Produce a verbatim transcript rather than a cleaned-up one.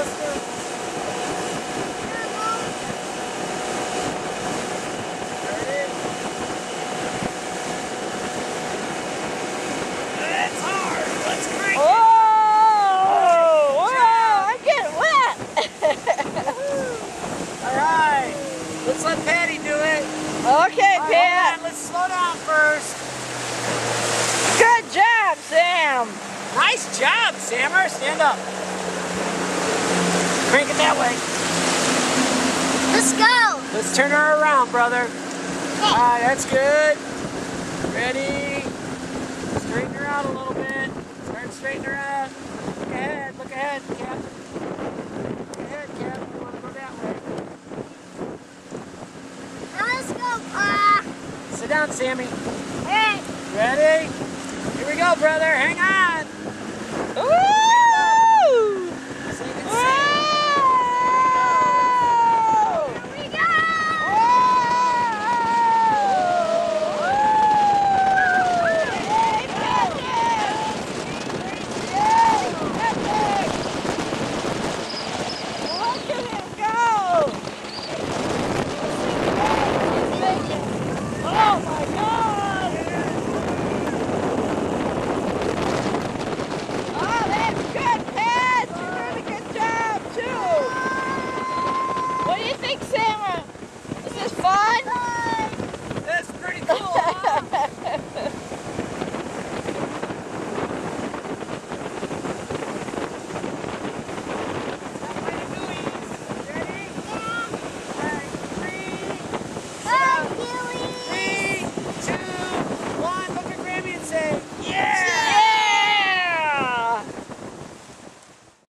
Buster. Ready? It's hard. Let's crank it. Oh! Wow! I'm getting wet! Alright. Let's let Patty do it. Okay, Right, Pat. let's slow down first. Good job, Sam. Nice job, Sammer. Stand up. Crank it that way. Let's go. Let's turn her around, brother. Alright, that's good. Ready? Straighten her out a little bit. Start straightening her out. Look ahead, look ahead, Captain. Look ahead, Captain. You want to go that way. Now let's go, Pa. Sit down, Sammy. Hey. Ready? Here we go, brother. Hang on.